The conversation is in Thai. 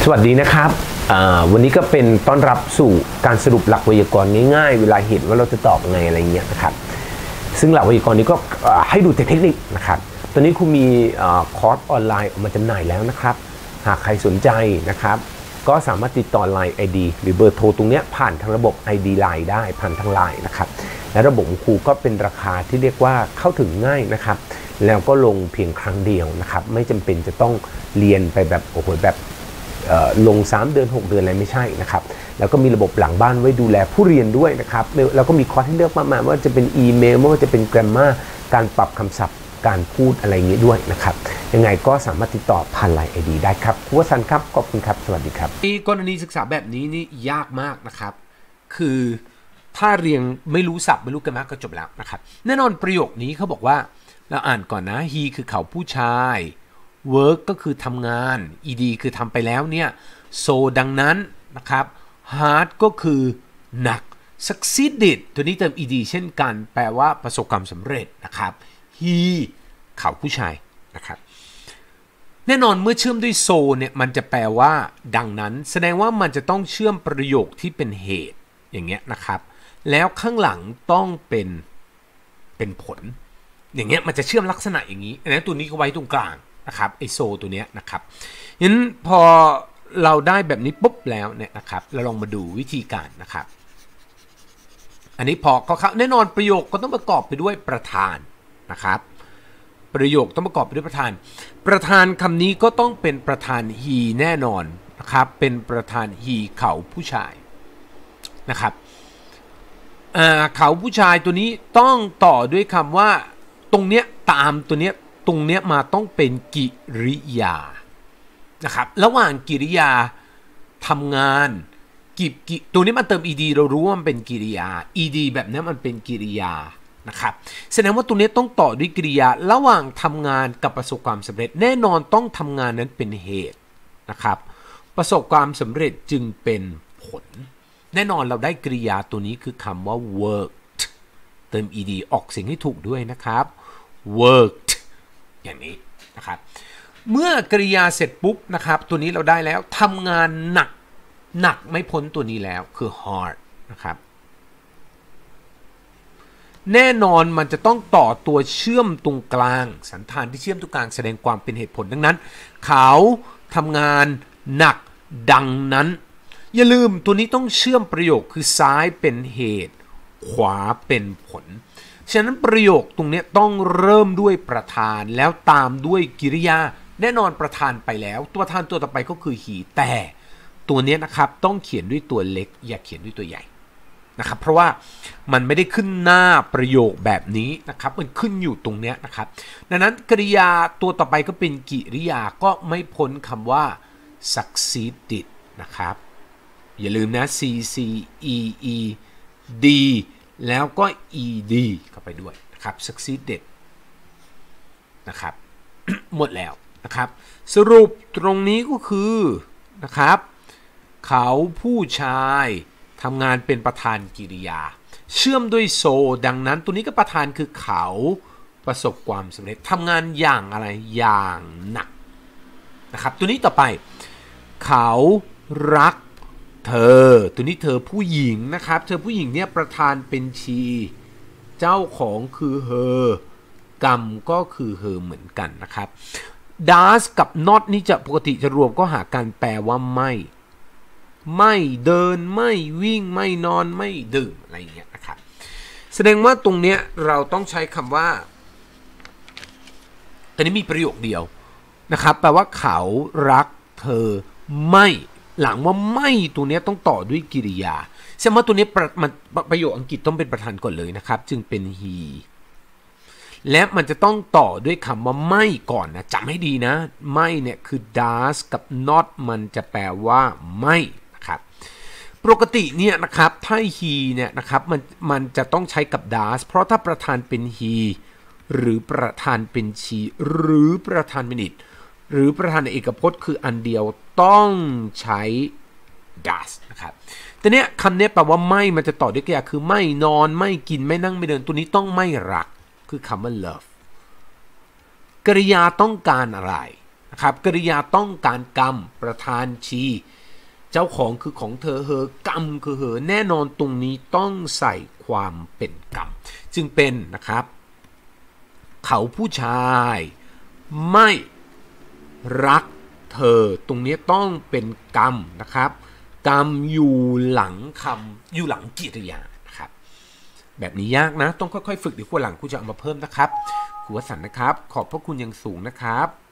สวัสดีนะครับวันนี้ก็เป็นต้อนรับสู่การสรุปหลักไวยากรณ์ง่ายๆเวลาเห็นว่าเราจะตอบไงอะไรเงี้ยนะครับซึ่งหลักไวยากรณ์นี้ก็ให้ดูแต่เทคนิคนะครับตอนนี้คุณมีคอร์สออนไลน์ออกมาจำหน่ายแล้วนะครับหากใครสนใจนะครับก็สามารถติดต่อ Line ID หรือเบอร์โทรตรงนี้ผ่านทางระบบ ID Line ได้ผ่านทาง Line นะครับและระบบของครูก็เป็นราคาที่เรียกว่าเข้าถึงง่ายนะครับแล้วก็ลงเพียงครั้งเดียวนะครับไม่จำเป็นจะต้องเรียนไปแบบโอ้โหแบบลง3เดือน6เดือนอะไรไม่ใช่นะครับแล้วก็มีระบบหลังบ้านไว้ดูแลผู้เรียนด้วยนะครับแล้วก็มีคอร์สให้เลือกมากมายว่าจะเป็นอีเมลว่าจะเป็น grammar การปรับคำศัพท์การพูดอะไรอย่างนี้ด้วยนะครับยังไงก็สามารถติดต่อผ่าน Line ID ได้ครับครูวสันต์ครับขอบคุณครับสวัสดีครับกรณีศึกษาแบบนี้นี่ยากมากนะครับคือถ้าเรียงไม่รู้ศัพท์ไม่รู้กันมากก็จบแล้วนะครับแน่นอนประโยคนี้เขาบอกว่าเราอ่านก่อนนะ he คือเขาผู้ชาย work ก็คือทำงาน ed คือทำไปแล้วเนี่ย so ดังนั้นนะครับ hard ก็คือหนัก succeeded ตัวนี้เติม ed เช่นกันแปลว่าประสบความสำเร็จนะครับ he เขาผู้ชายนะครับแน่นอนเมื่อเชื่อมด้วย so เนี่ยมันจะแปลว่าดังนั้นแสดงว่ามันจะต้องเชื่อมประโยคที่เป็นเหตุอย่างเงี้ยนะครับแล้วข้างหลังต้องเป็นผลอย่างเงี้ยมันจะเชื่อมลักษณะอย่างนี้นะตัวนี้ก็ไว้ตรงกลางนะครับไอโซตัวเนี้ยนะครับงั้นพอเราได้แบบนี้ปุ๊บแล้วเนี่ยนะครับเราลองมาดูวิธีการนะครับอันนี้พอเขาแน่นอนประโยคก็ต้องประกอบไปด้วยประธานนะครับประโยคต้องประกอบไปด้วยประธานคำนี้ก็ต้องเป็นประธาน he แน่นอนนะครับเป็นประธาน he เขาผู้ชายนะครับเขาผู้ชายตัวนี้ต้องต่อด้วยคำว่าตรงเนี้ยตามตัวเนี้ยตรงเนี้ยมาต้องเป็นกิริยานะครับระหว่างกิริยาทำงานตัวนี้มันเติม ed เรารู้ว่ามันเป็นกิริยา ed แบบนี้มันเป็นกิริยานะครับแสดงว่าตรงนี้ต้องต่อด้วยกิริยาระหว่างทำงานกับประสบความสำเร็จแน่นอนต้องทำงานนั้นเป็นเหตุนะครับประสบความสำเร็จจึงเป็นผลแน่นอนเราได้กริยาตัวนี้คือคำว่า worked เติม ed ออกเสียงให้ถูกด้วยนะครับ worked อย่างนี้นะครับเมื่อกริยาเสร็จปุ๊บนะครับตัวนี้เราได้แล้วทำงานหนักไม่พ้นตัวนี้แล้วคือ hard นะครับแน่นอนมันจะต้องต่อตัวเชื่อมตรงกลางสันธานที่เชื่อมตรงกลางแสดงความเป็นเหตุผลดังนั้นเขาทำงานหนักดังนั้นอย่าลืมตัวนี้ต้องเชื่อมประโยคคือซ้ายเป็นเหตุขวาเป็นผลฉะนั้นประโยคตรงนี้ต้องเริ่มด้วยประธานแล้วตามด้วยกิริยาแน่นอนประธานไปแล้วตัวประธานตัวต่อไปก็คือ he แต่ตัวนี้นะครับต้องเขียนด้วยตัวเล็กอย่าเขียนด้วยตัวใหญ่นะครับเพราะว่ามันไม่ได้ขึ้นหน้าประโยคแบบนี้นะครับมันขึ้นอยู่ตรงนี้นะครับดังนั้นกริยาตัวต่อไปก็เป็นกิริยาก็ไม่พ้นคำว่า succeeded นะครับอย่าลืมนะ c c e e d แล้วก็ ed เข้าไปด้วยนะครับ succeeded นะครับ หมดแล้วนะครับสรุปตรงนี้ก็คือนะครับเขาผู้ชายทำงานเป็นประธานกิริยาเชื่อมด้วยโซดังนั้นตัวนี้ก็ประธานคือเขาประสบความสำเร็จทำงานอย่างอะไรอย่างหนักนะครับตัวนี้ต่อไปเขารักเธอตัวนี้เธอผู้หญิงนะครับเธอผู้หญิงเนี่ยประธานเป็นชีเจ้าของคือ her กรรมก็คือ her เหมือนกันนะครับ does กับ not นี่จะปกติจะรวมก็หาการแปลว่าไม่เดินไม่วิ่งไม่นอนไม่ดื่มอะไรอย่างเงี้ยนะครับแสดงว่าตรงเนี้ยเราต้องใช้คำว่าตอนนี้มีประโยคเดียวนะครับแปลว่าเขารักเธอไม่หลังว่าไม่ตัวนี้ต้องต่อด้วยกิริยาแสดงว่าตัวนี้ประโยคอังกฤษต้องเป็นประธานก่อนเลยนะครับจึงเป็น he และมันจะต้องต่อด้วยคำว่าไม่ก่อนนะจำให้ดีนะไม่เนี่ยคือ does กับ not มันจะแปลว่าไม่นะครับปกติเนี่ยนะครับถ้า he เนี่ยนะครับมันจะต้องใช้กับ does เพราะถ้าประธานเป็น he หรือประธานเป็น she หรือประธานเป็น it หรือประธานในเอกพจน์คืออันเดียวต้องใช้ does นะครับแต่เนี้ยคำนี้แปลว่าไม่มันจะต่อด้วยกริยาคือไม่นอนไม่กินไม่นั่งไม่เดินตัวนี้ต้องไม่รักคือคำว่า love กริยาต้องการอะไรนะครับกริยาต้องการกรรมประธานชีเจ้าของคือของเธอเหอกรรมคือเหอแน่นอนตรงนี้ต้องใส่ความเป็นกรรมจึงเป็นนะครับเขาผู้ชายไม่รักเธอตรงนี้ต้องเป็นกรรมนะครับกรรมอยู่หลังคำอยู่หลังกิริยานะครับแบบนี้ยากนะต้องค่อยๆฝึกเดี๋ยววันหลังครูจะเอามาเพิ่มนะครับครูวสันต์นะครับขอบพระคุณอย่างสูงนะครับ